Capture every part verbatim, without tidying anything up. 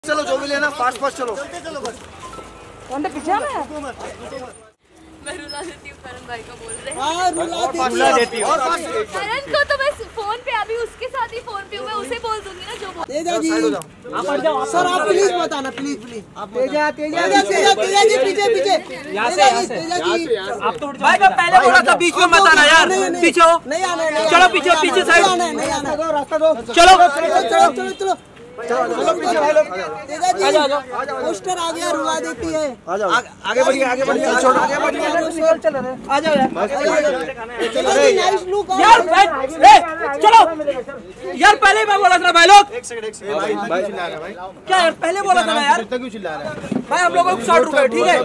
चलो जो भी लेना फास्ट फास्ट चलो। कौन पीछे में मैं रुला देती हूँ करण भाई को बोल रहे हैं। हाँ रुला देती हूँ। और करण को तो मैं फोन पे अभी उसके साथ ही फोन पे हूँ, मैं उसे बोल दूंगी ना जो बोल। तेजा जी आप हट जाओ सर, आप प्लीज बताना प्लीज प्लीज। तेजा तेजा तेजा तेजा जी पीछे पीछे यहाँ से यहाँ से तेजा जी आप तो भाई मैं पहले बोला था बीच में मत आना यार, पीछे हो नहीं आना, चलो पीछे पीछे साइड नहीं आना, रास्ता दो चलो चलो चलो चलो चलो पीछे भाई लोग। तेजा जी पोस्टर आ गया, रुला देती है। आ जाओ आगे बढ़िए आगे बढ़िए आगे बढ़िए चल रहे आ जाओ यार। चलो नाइस लुक यार चलो यार, पहले मैं बोला था भाई लोग। एक सेकंड एक सेकंड भाई भाई चिल्ला रहा है भाई क्या यार, पहले बोला था ना यार, इतना क्यों चिल्ला रहा है भाई हम लोगों को साठ रुपए ठीक है।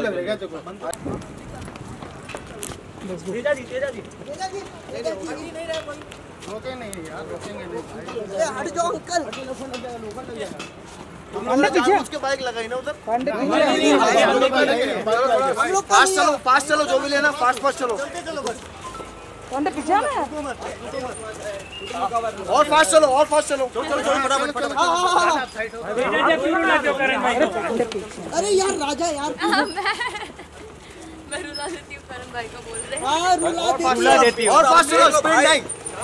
तेजा जी तेजा जी तेजा जी नहीं रहा कोई, रोके नहीं यार, रोकेंगे नहीं। हट जाओ अंकल, हमने पीछे उसके बाइक लगाई ना उधर। फास्ट चलो फास्ट चलो जो भी लेना फास्ट फास्ट चलो। कौन पीछे में और फास्ट चलो और फास्ट चलो फटाफट फटाफट। अरे यार राजा यार मैं रुला देती हूँ करण भाई को बोल रहे हैं। हाँ रुला देती है। और फास्ट चलो स्पीड लाइन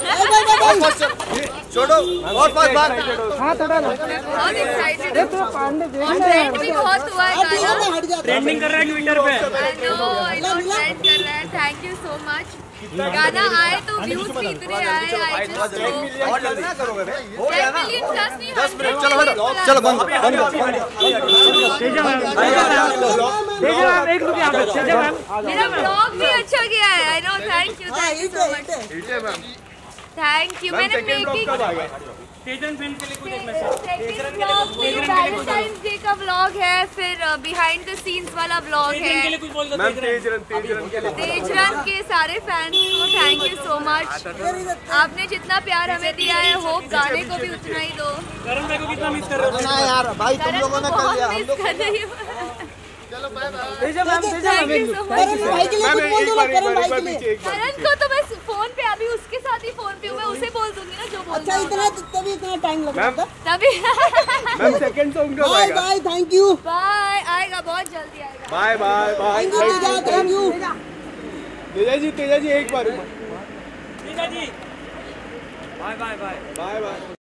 छोड़ो और फास्ट भाग। हाँ थोड़ा बहुत एक्साइटेड अरे तो पांडे देख और ट्रेंड भी बहुत हुआ है गाना, हट जाता ट्रेंडिंग कर रहा है ट्विटर पे। I know I know trend कर रहा है। Thank you so much. गाना आए तो व्यूज भी इतने आए, आई जस्ट और जल्दी ना करोगे भाई, हो गया ना मिलियन प्लस नहीं, दस मिनट। चलो हटो चलो बंद बंद तेजा मैम तेजा मैम एक रुपया यहाँ पे तेजा मैम। मेरा ब्लॉग भी अच्छा गया है। I know thank you thank you so much thank you. मैंने मेकिंग तेजन फैन के लिए कुछ एक message. Second blog valentine's day का ब्लॉग है, फिर बिहाइंड द सीन्स वाला ब्लॉग तेजन के है। लिए कुछ बोल दो तेजन। तेजरन के सारे फैंस को थैंक यू सो मच। आपने जितना प्यार हमें दिया है, होप गाने को भी उतना ही दो। करण भाई को कितना मिस कर रहे हो? ना यार भाई तुम करण लोगों को ने कर बहुत लिया, हम मिस लोग कर रही हूँ। चलो bye bye. Teja ma'am Teja thank you so करण मच। भाई के लिए कुछ बोल दो ना, करण भाई के लिए। करण को तो मैं फोन पे अभी उसके साथ ही फोन पे हूँ, मैं उसे बोल दूंगी ना जो बोल। अच्छा इतना तभी इतना टाइम लग रहा था तभी मैम सेकंड सॉन्ग का bye bye thank you bye, आएगा बहुत जल्दी आएगा। Bye bye bye. Thank you Teja thank you Teja ji Teja ji एक बार Teja ji bye bye bye bye bye.